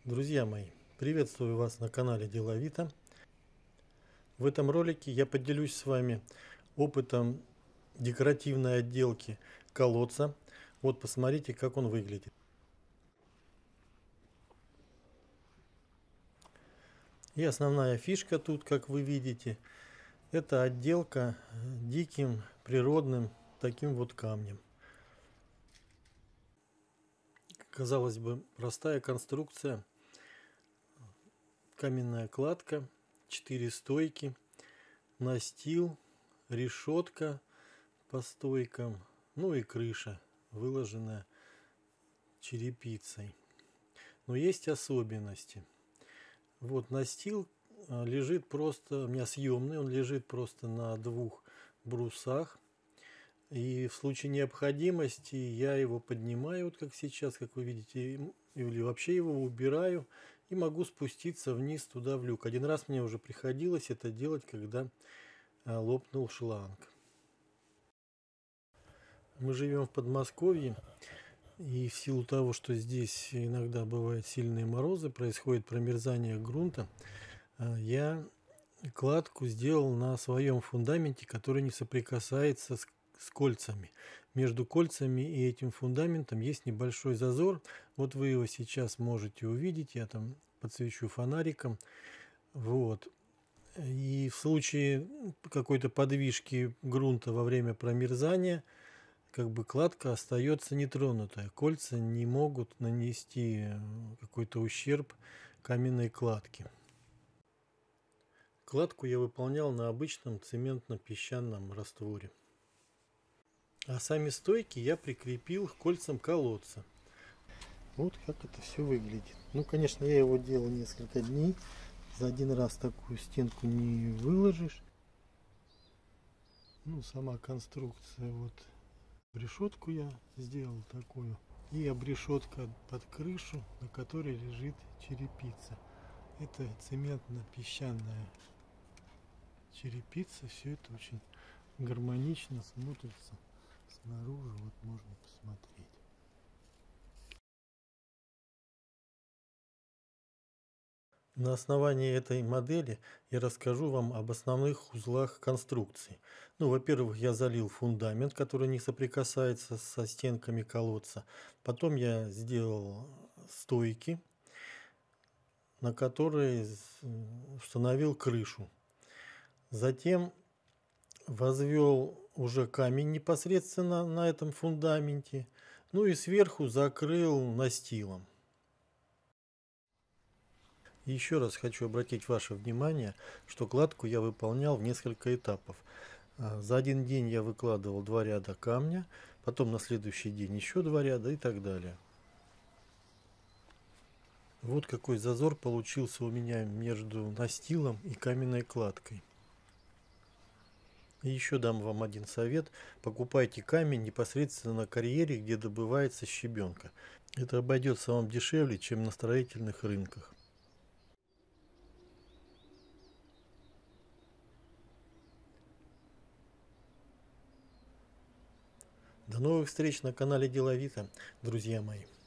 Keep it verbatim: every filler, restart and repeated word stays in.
Друзья мои, приветствую вас на канале Деловито. В этом ролике я поделюсь с вами опытом декоративной отделки колодца. Вот посмотрите, как он выглядит. И основная фишка тут, как вы видите, это отделка диким природным таким вот камнем. Казалось бы, простая конструкция. Каменная кладка, четыре стойки, настил, решетка по стойкам, ну и крыша, выложенная черепицей. Но есть особенности. Вот настил лежит просто, у меня съемный, он лежит просто на двух брусах. И в случае необходимости я его поднимаю, вот как сейчас, как вы видите, или вообще его убираю и могу спуститься вниз туда в люк. Один раз мне уже приходилось это делать, когда лопнул шланг. Мы живем в Подмосковье, и в силу того, что здесь иногда бывают сильные морозы, происходит промерзание грунта, я кладку сделал на своем фундаменте, который не соприкасается с с кольцами. Между кольцами и этим фундаментом есть небольшой зазор. Вот вы его сейчас можете увидеть. Я там подсвечу фонариком. Вот. И в случае какой-то подвижки грунта во время промерзания, как бы кладка остается нетронутая. Кольца не могут нанести какой-то ущерб каменной кладке. Кладку я выполнял на обычном цементно-песчаном растворе. А сами стойки я прикрепил к кольцам колодца. Вот как это все выглядит. Ну, конечно, я его делал несколько дней. За один раз такую стенку не выложишь. Ну, сама конструкция, вот решетку я сделал такую. И обрешетка под крышу, на которой лежит черепица. Это цементно-песчаная черепица. Все это очень гармонично смотрится. Снаружи вот можно посмотреть. На основании этой модели я расскажу вам об основных узлах конструкции. Ну, во-первых, я залил фундамент, который не соприкасается со стенками колодца. Потом я сделал стойки, на которые установил крышу. Затем возвел уже камень непосредственно на этом фундаменте, ну и сверху закрыл настилом. Еще раз хочу обратить ваше внимание, что кладку я выполнял в несколько этапов. За один день я выкладывал два ряда камня, потом на следующий день еще два ряда и так далее. Вот какой зазор получился у меня между настилом и каменной кладкой. И еще дам вам один совет. Покупайте камень непосредственно на карьере, где добывается щебенка. Это обойдется вам дешевле, чем на строительных рынках. До новых встреч на канале Деловито, друзья мои.